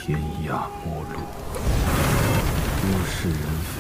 天涯陌路，物是人非。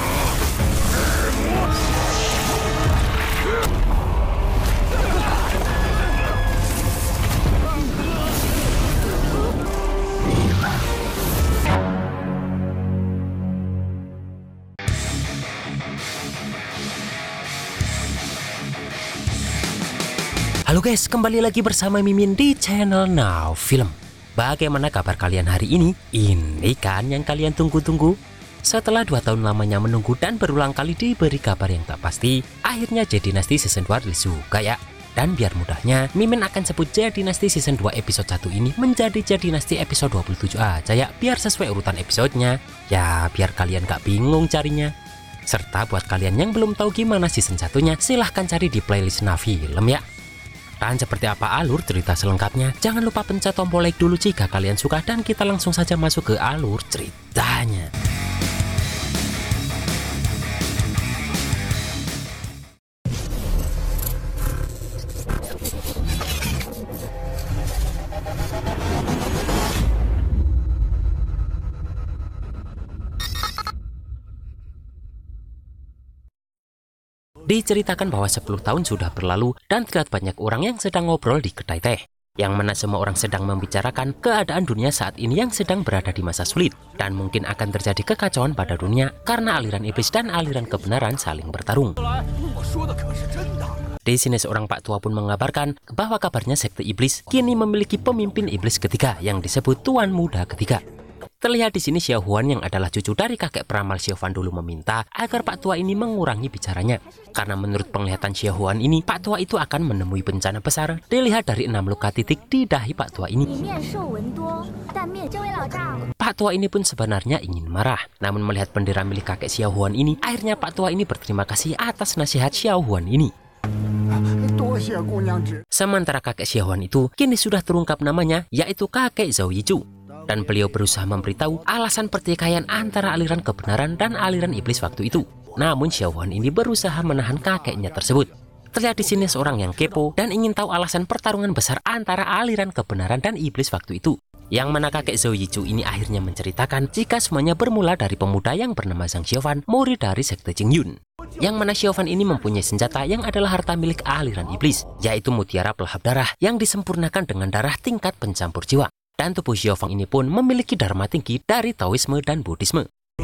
Halo guys, kembali lagi bersama Mimin di channel Now Film. Bagaimana kabar kalian hari ini? Ini kan yang kalian tunggu-tunggu. Setelah 2 tahun lamanya menunggu dan berulang kali diberi kabar yang tak pasti, akhirnya J Dynasty Season 2 rilis juga ya. Dan biar mudahnya, Mimin akan sebut J Dynasty Season 2 episode 1 ini menjadi J Dynasty episode 27 aja ya, biar sesuai urutan episodenya. Ya, biar kalian gak bingung carinya. Serta buat kalian yang belum tahu gimana season 1-nya, silahkan cari di playlist Now Film ya. Dan seperti apa alur cerita selengkapnya, jangan lupa pencet tombol like dulu jika kalian suka, dan kita langsung saja masuk ke alur ceritanya. Diceritakan bahwa 10 tahun sudah berlalu dan terlihat banyak orang yang sedang ngobrol di kedai teh, yang mana semua orang sedang membicarakan keadaan dunia saat ini yang sedang berada di masa sulit, dan mungkin akan terjadi kekacauan pada dunia karena aliran iblis dan aliran kebenaran saling bertarung. Di sini seorang Pak Tua pun mengabarkan bahwa kabarnya sekte iblis kini memiliki pemimpin iblis ketiga yang disebut Tuan Muda Ketiga. Terlihat di sini Xiao Huan yang adalah cucu dari kakek peramal Xiao Fan dulu meminta agar Pak Tua ini mengurangi bicaranya. Karena menurut penglihatan Xiao Huan ini, Pak Tua itu akan menemui bencana besar. Dilihat dari 6 luka titik di dahi Pak Tua ini. Pak Tua ini pun sebenarnya ingin marah. Namun melihat bendera milik kakek Xiao Huan ini, akhirnya Pak Tua ini berterima kasih atas nasihat Xiao Huan ini. Sementara kakek Xiao Huan itu kini sudah terungkap namanya, yaitu kakek Zhou Yichu. Dan beliau berusaha memberitahu alasan pertikaian antara aliran kebenaran dan aliran iblis waktu itu. Namun Xiao Huan ini berusaha menahan kakeknya tersebut. Terlihat di sini seorang yang kepo dan ingin tahu alasan pertarungan besar antara aliran kebenaran dan iblis waktu itu. Yang mana kakek Zhou Yichu ini akhirnya menceritakan jika semuanya bermula dari pemuda yang bernama Zhang Xiaofan, murid dari sekte Qingyun. Yang mana Xiaofan ini mempunyai senjata yang adalah harta milik aliran iblis, yaitu mutiara pelahap darah yang disempurnakan dengan darah tingkat pencampur jiwa. Dan tubuh Xiaofan ini pun memiliki dharma tinggi dari Taoisme dan Buddhisme.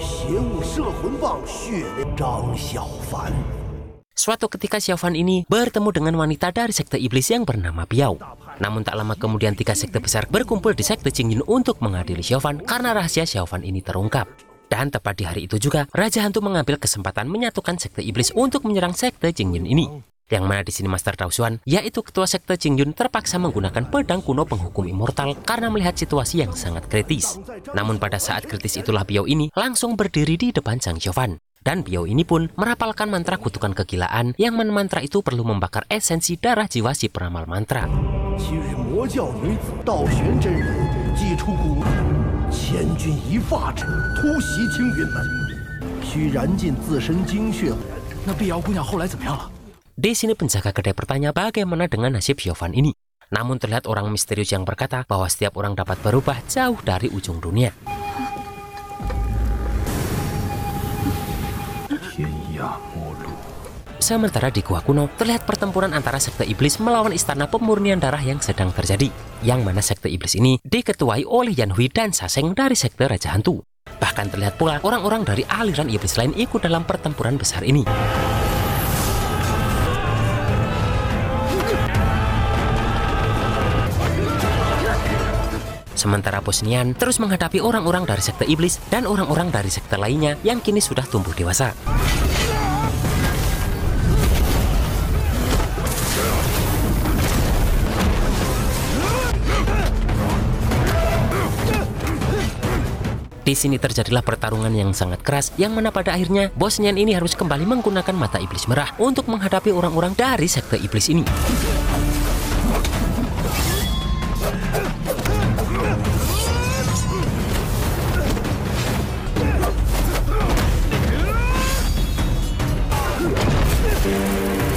Suatu ketika Xiaofan ini bertemu dengan wanita dari sekte iblis yang bernama Biao. Namun tak lama kemudian 3 sekte besar berkumpul di sekte Qingyun untuk mengadili Xiaofan karena rahasia Xiaofan ini terungkap. Dan tepat di hari itu juga, Raja Hantu mengambil kesempatan menyatukan sekte iblis untuk menyerang sekte Qingyun ini. Yang mana di sini Master Dao Xuan, yaitu ketua sekte Qingyun, terpaksa menggunakan pedang kuno penghukum immortal karena melihat situasi yang sangat kritis. Namun pada saat kritis itulah Biao ini langsung berdiri di depan Zhang Xiaofan. Dan Biao ini pun merapalkan mantra kutukan kegilaan, yang mana mantra itu perlu membakar esensi darah jiwa si peramal mantra. Di sini penjaga kedai bertanya bagaimana dengan nasib Xiaofan ini. Namun terlihat orang misterius yang berkata bahwa setiap orang dapat berubah jauh dari ujung dunia. Sementara di gua kuno terlihat pertempuran antara sekte iblis melawan istana pemurnian darah yang sedang terjadi. Yang mana sekte iblis ini diketuai oleh Yan Hui dan Saseng dari sekte Raja Hantu. Bahkan terlihat pula orang-orang dari aliran iblis lain ikut dalam pertempuran besar ini. Sementara Bos Nian terus menghadapi orang-orang dari sekte iblis dan orang-orang dari sekte lainnya yang kini sudah tumbuh dewasa. Di sini terjadilah pertarungan yang sangat keras, yang mana pada akhirnya Bos Nian ini harus kembali menggunakan mata iblis merah untuk menghadapi orang-orang dari sekte iblis ini.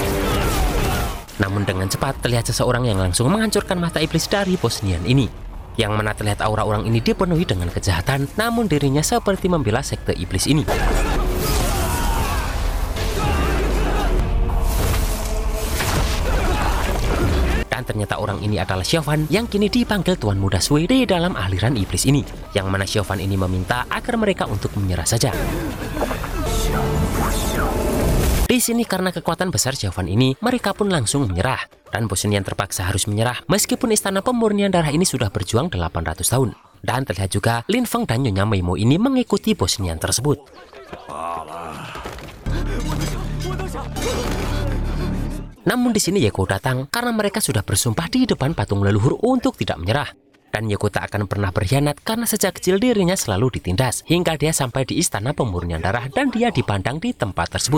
Namun dengan cepat terlihat seseorang yang langsung menghancurkan mata iblis dari Bos Nian ini. Yang mana terlihat aura orang ini dipenuhi dengan kejahatan, namun dirinya seperti membela sekte iblis ini. Dan ternyata orang ini adalah Xiaofan yang kini dipanggil Tuan Muda Sui di dalam aliran iblis ini. Yang mana Xiaofan ini meminta agar mereka untuk menyerah saja. Di sini karena kekuatan besar Xiaofan ini, mereka pun langsung menyerah. Dan Bos Nian terpaksa harus menyerah meskipun istana pemurnian darah ini sudah berjuang 800 tahun. Dan terlihat juga Lin Feng dan Nyonya Meimo ini mengikuti Bos Nian tersebut. Namun di sini Ye Kou datang karena mereka sudah bersumpah di depan patung leluhur untuk tidak menyerah. Dan Ye Kou tak akan pernah berkhianat karena sejak kecil dirinya selalu ditindas hingga dia sampai di istana pemurnian darah dan dia dipandang di tempat tersebut.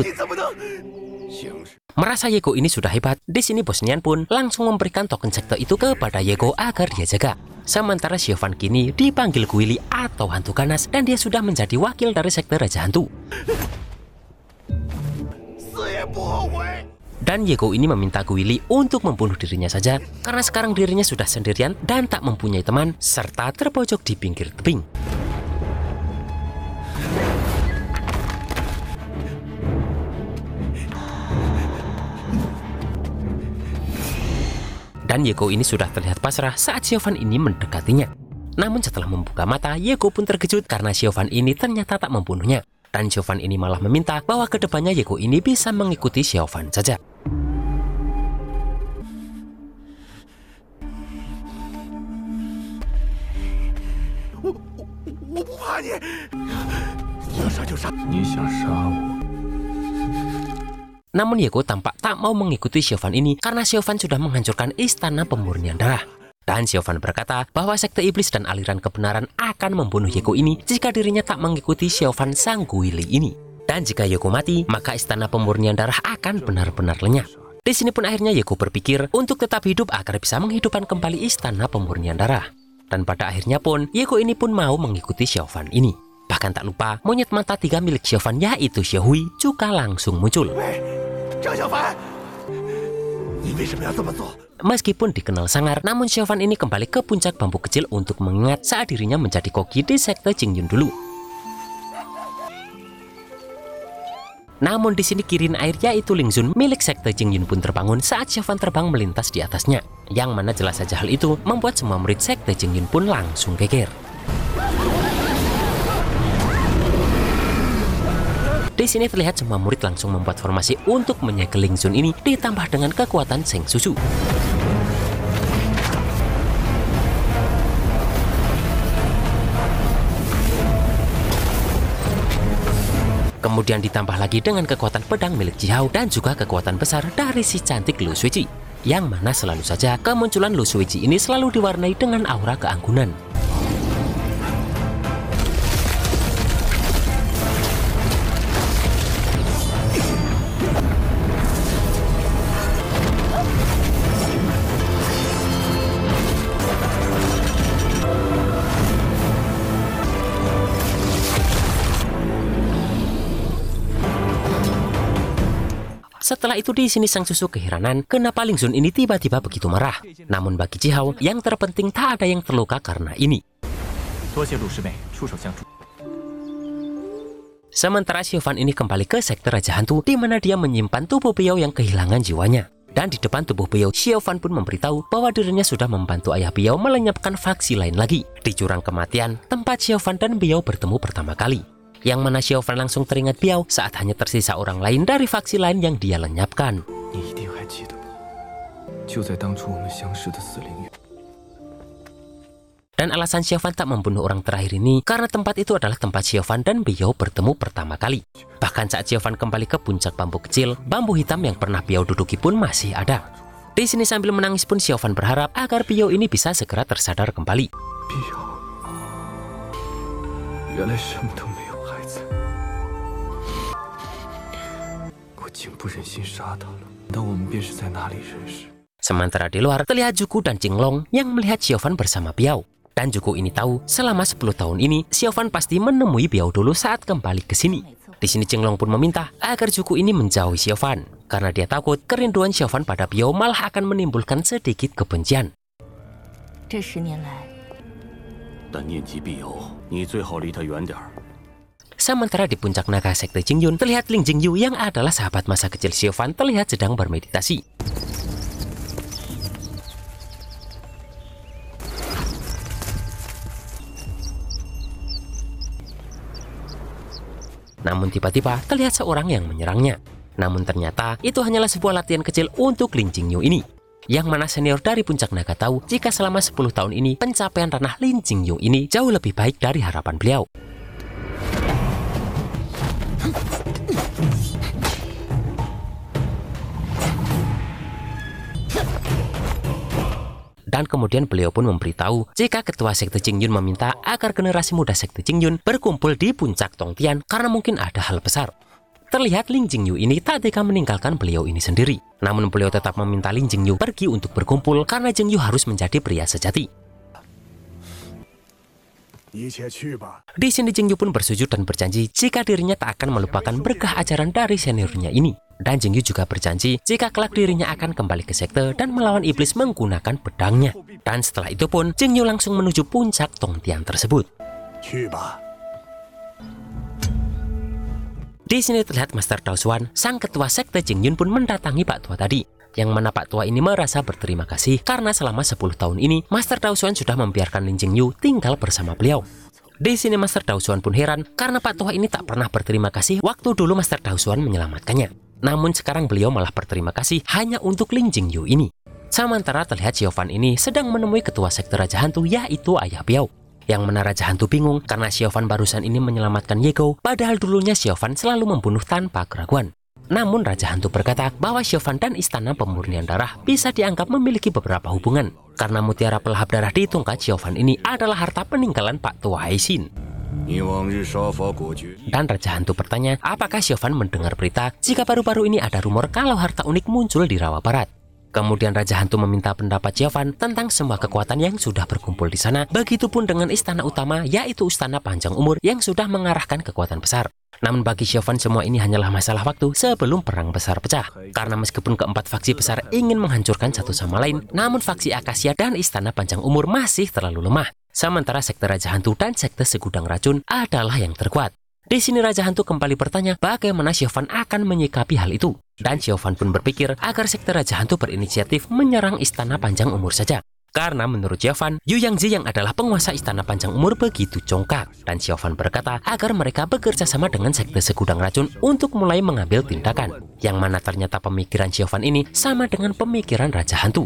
Merasa Ye Kou ini sudah hebat, di sini Bos Nian pun langsung memberikan token sekte itu kepada Ye Kou agar dia jaga. Sementara Xiaofan kini dipanggil Guili atau hantu ganas dan dia sudah menjadi wakil dari sekte Raja Hantu. Dan Ye Kou ini meminta Guili untuk membunuh dirinya saja karena sekarang dirinya sudah sendirian dan tak mempunyai teman serta terpojok di pinggir tebing. Dan Ye Kou ini sudah terlihat pasrah saat Xiaofan ini mendekatinya. Namun setelah membuka mata, Ye Kou pun terkejut karena Xiaofan ini ternyata tak membunuhnya. Dan Xiaofan ini malah meminta bahwa kedepannya Ye Kou ini bisa mengikuti Xiaofan saja. Namun Ye Kou tampak tak mau mengikuti Xiaofan ini karena Xiaofan sudah menghancurkan istana pemurnian darah. Dan Xiaofan berkata bahwa sekte iblis dan aliran kebenaran akan membunuh Ye Kou ini jika dirinya tak mengikuti Xiaofan sang Guili ini. Dan jika Ye Kou mati, maka istana pemurnian darah akan benar-benar lenyap. Di sini pun akhirnya Ye Kou berpikir untuk tetap hidup agar bisa menghidupkan kembali istana pemurnian darah. Dan pada akhirnya pun Ye Kou ini pun mau mengikuti Xiaofan ini. Bahkan tak lupa monyet mata 3 milik Xiaofan yaitu Xie Hui juga langsung muncul. Meskipun dikenal sangar, namun Xiaofan ini kembali ke puncak bambu kecil untuk mengingat saat dirinya menjadi koki di sekte Qingyun dulu. Namun di sini kirin air yaitu Lingzun milik sekte Qingyun pun terbangun saat Xiaofan terbang melintas di atasnya. Yang mana jelas saja hal itu membuat semua murid sekte Qingyun pun langsung geger. Di sini terlihat semua murid langsung membuat formasi untuk menyegel Lingzun ini ditambah dengan kekuatan Seng Susu. Kemudian ditambah lagi dengan kekuatan pedang milik Jihao dan juga kekuatan besar dari si cantik Lu Suici. Yang mana selalu saja kemunculan Lu Suici ini selalu diwarnai dengan aura keanggunan. Setelah itu di sini Sang Susu keheranan kenapa Lingzun ini tiba-tiba begitu marah. Namun bagi Jihao yang terpenting tak ada yang terluka karena ini. Sementara Xiaofan ini kembali ke sekte Raja Hantu di mana dia menyimpan tubuh beliau yang kehilangan jiwanya. Dan di depan tubuh beliau, Xiaofan pun memberitahu bahwa dirinya sudah membantu ayah beliau melenyapkan faksi lain lagi di jurang kematian tempat Xiaofan dan beliau bertemu pertama kali. Yang mana Xiaofan langsung teringat Biao saat hanya tersisa orang lain dari faksi lain yang dia lenyapkan. Dan alasan Xiaofan tak membunuh orang terakhir ini karena tempat itu adalah tempat Xiaofan dan Biao bertemu pertama kali. Bahkan saat Xiaofan kembali ke puncak bambu kecil, bambu hitam yang pernah Biao duduki pun masih ada. Di sini sambil menangis pun Xiaofan berharap agar Biao ini bisa segera tersadar kembali. Sementara di luar terlihat Zuko dan Jinglong yang melihat Xiaofan bersama Biao. Dan Zuko ini tahu selama 10 tahun ini Xiaofan pasti menemui Biao dulu saat kembali ke sini. Di sini Jinglong pun meminta agar Zuko ini menjauhi Xiaofan karena dia takut kerinduan Xiaofan pada Biao malah akan menimbulkan sedikit kebencian. 但念及必有，你最好离他远点儿。 Sementara di puncak naga sekte Jingyun, terlihat Ling Jingyu yang adalah sahabat masa kecil Xiaofan terlihat sedang bermeditasi. Namun tiba-tiba terlihat seorang yang menyerangnya. Namun ternyata itu hanyalah sebuah latihan kecil untuk Ling Jingyu ini. Yang mana senior dari puncak naga tahu jika selama 10 tahun ini pencapaian ranah Ling Jingyu ini jauh lebih baik dari harapan beliau. Dan kemudian beliau pun memberitahu jika ketua sekte Jingyun meminta agar generasi muda sekte Jingyun berkumpul di puncak Tongtian karena mungkin ada hal besar. Terlihat Ling Jingyu ini tak tega meninggalkan beliau ini sendiri. Namun beliau tetap meminta Ling Jingyu pergi untuk berkumpul karena Jingyu harus menjadi pria sejati. Di sini Jingyu pun bersujud dan berjanji jika dirinya tak akan melupakan berkah ajaran dari seniornya ini. Dan Jingyu juga berjanji jika kelak dirinya akan kembali ke sekte dan melawan iblis menggunakan pedangnya. Dan setelah itu pun Jingyu langsung menuju puncak Tongtian tersebut. Di sini terlihat Master Daosuan, sang ketua sekte Jingyun pun mendatangi Pak Tua tadi. Yang mana Pak Tua ini merasa berterima kasih karena selama 10 tahun ini Master Daosuan sudah membiarkan Ling Jingyu tinggal bersama beliau. Di sini Master Daosuan pun heran karena Pak Tua ini tak pernah berterima kasih waktu dulu Master Daosuan menyelamatkannya. Namun sekarang beliau malah berterima kasih hanya untuk Ling Jingyu ini. Sementara terlihat Xiaofan ini sedang menemui ketua sekte Raja Hantu yaitu Ayah Biao. Yang mana Raja Hantu bingung karena Xiaofan barusan ini menyelamatkan Yego, padahal dulunya Xiaofan selalu membunuh tanpa keraguan. Namun Raja Hantu berkata bahwa Xiaofan dan Istana Pemurnian Darah bisa dianggap memiliki beberapa hubungan. Karena mutiara pelahap darah di tongkat Xiaofan ini adalah harta peninggalan Pak Tua Haixin. Dan Raja Hantu bertanya apakah Xiaofan mendengar berita jika baru-baru ini ada rumor kalau harta unik muncul di Rawa Barat. Kemudian Raja Hantu meminta pendapat Xiaofan tentang semua kekuatan yang sudah berkumpul di sana. Begitupun dengan istana utama yaitu Istana Panjang Umur yang sudah mengarahkan kekuatan besar. Namun bagi Xiaofan semua ini hanyalah masalah waktu sebelum perang besar pecah. Karena meskipun keempat faksi besar ingin menghancurkan satu sama lain, namun faksi Akasia dan Istana Panjang Umur masih terlalu lemah. Sementara sekte Raja Hantu dan sekte Segudang Racun adalah yang terkuat. Di sini Raja Hantu kembali bertanya bagaimana Xiaofan akan menyikapi hal itu. Dan Xiaofan pun berpikir agar sekte Raja Hantu berinisiatif menyerang Istana Panjang Umur saja. Karena menurut Xiaofan, Yu Yangzi yang adalah penguasa Istana Panjang Umur begitu congkak. Dan Xiaofan berkata agar mereka bekerja sama dengan sekte Segudang Racun untuk mulai mengambil tindakan. Yang mana ternyata pemikiran Xiaofan ini sama dengan pemikiran Raja Hantu.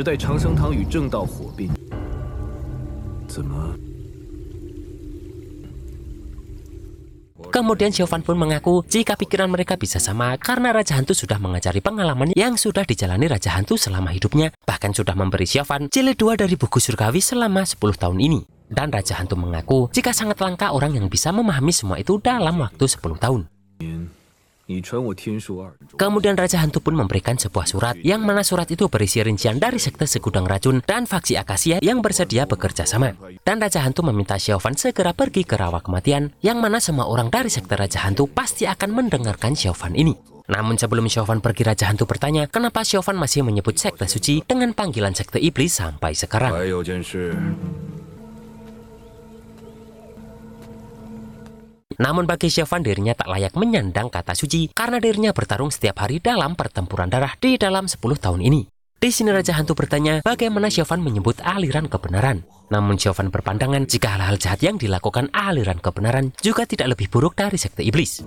Kemudian Xiaofan pun mengaku jika pikiran mereka bisa sama karena Raja Hantu sudah mengajari pengalaman yang sudah dijalani Raja Hantu selama hidupnya. Bahkan sudah memberi Xiaofan jilid 2 dari buku surgawi selama 10 tahun ini. Dan Raja Hantu mengaku jika sangat langka orang yang bisa memahami semua itu dalam waktu 10 tahun. Kemudian Raja Hantu pun memberikan sebuah surat yang mana surat itu berisi rincian dari sekte Segudang Racun dan faksi Akasia yang bersedia bekerja sama. Dan Raja Hantu meminta Xiaofan segera pergi ke Rawa Kematian yang mana semua orang dari sekte Raja Hantu pasti akan mendengarkan Xiaofan ini. Namun sebelum Xiaofan pergi, Raja Hantu bertanya kenapa Xiaofan masih menyebut sekte suci dengan panggilan sekte iblis sampai sekarang. Namun bagi Xiaofan dirinya tak layak menyandang kata suci karena dirinya bertarung setiap hari dalam pertempuran darah di dalam 10 tahun ini. Di sini Raja Hantu bertanya bagaimana Xiaofan menyebut aliran kebenaran. Namun Xiaofan berpandangan jika hal-hal jahat yang dilakukan aliran kebenaran juga tidak lebih buruk dari sekte iblis.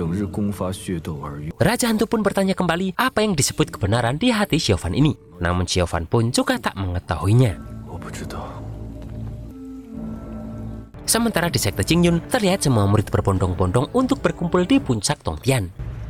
Raja Hantu pun bertanya kembali apa yang disebut kebenaran di hati Xiaofan ini. Namun Xiaofan pun juga tak mengetahuinya. Sementara di sekte Jingyun terlihat semua murid berbondong-bondong untuk berkumpul di puncak Tongtian.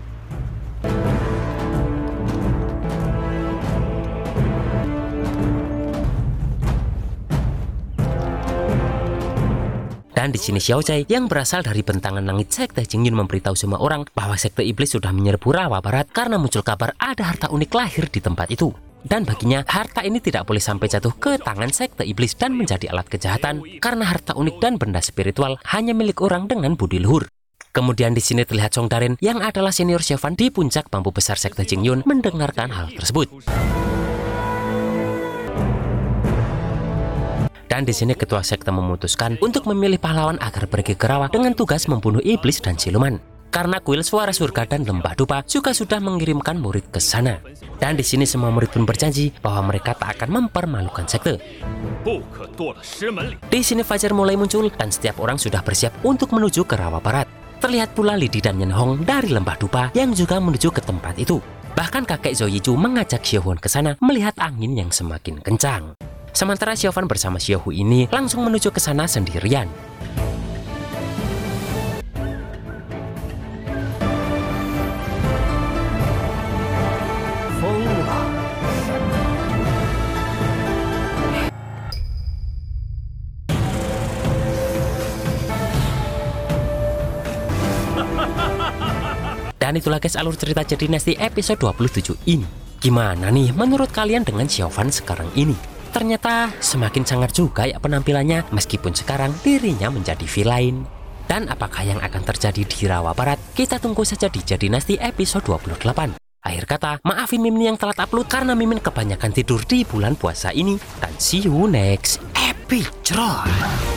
Dan di sini Xiao Zai yang berasal dari bentangan langit sekte Jingyun memberitahu semua orang bahwa sekte iblis sudah menyerbu Rawa Barat karena muncul kabar ada harta unik lahir di tempat itu. Dan baginya, harta ini tidak boleh sampai jatuh ke tangan sekte iblis dan menjadi alat kejahatan karena harta unik dan benda spiritual hanya milik orang dengan budi luhur. Kemudian di sini terlihat Song Daren yang adalah senior Xiaofan di puncak bambu besar sekte Jingyun mendengarkan hal tersebut. Dan di sini ketua sekte memutuskan untuk memilih pahlawan agar pergi ke rawa dengan tugas membunuh iblis dan siluman. Karena kuil suara surga dan lembah dupa juga sudah mengirimkan murid ke sana. Dan di sini semua murid pun berjanji bahwa mereka tak akan mempermalukan sekte. Di sini fajar mulai muncul dan setiap orang sudah bersiap untuk menuju ke rawa barat. Terlihat pula Lidi dan Yen Hong dari lembah dupa yang juga menuju ke tempat itu. Bahkan kakek Zhou Yichu mengajak Xiaohuan ke sana melihat angin yang semakin kencang. Sementara Xiaohuan bersama Xiaohu ini langsung menuju ke sana sendirian. Dan itulah guys alur cerita Jedi Dynasty episode 27 ini. Gimana nih menurut kalian dengan Xiaohuan sekarang ini? Ternyata semakin sangar juga ya penampilannya meskipun sekarang dirinya menjadi villain. Dan apakah yang akan terjadi di rawa barat? Kita tunggu saja di Jedi Dynasty episode 28. Akhir kata, maafin Mimin yang telat upload karena Mimin kebanyakan tidur di bulan puasa ini. Dan see you next episode.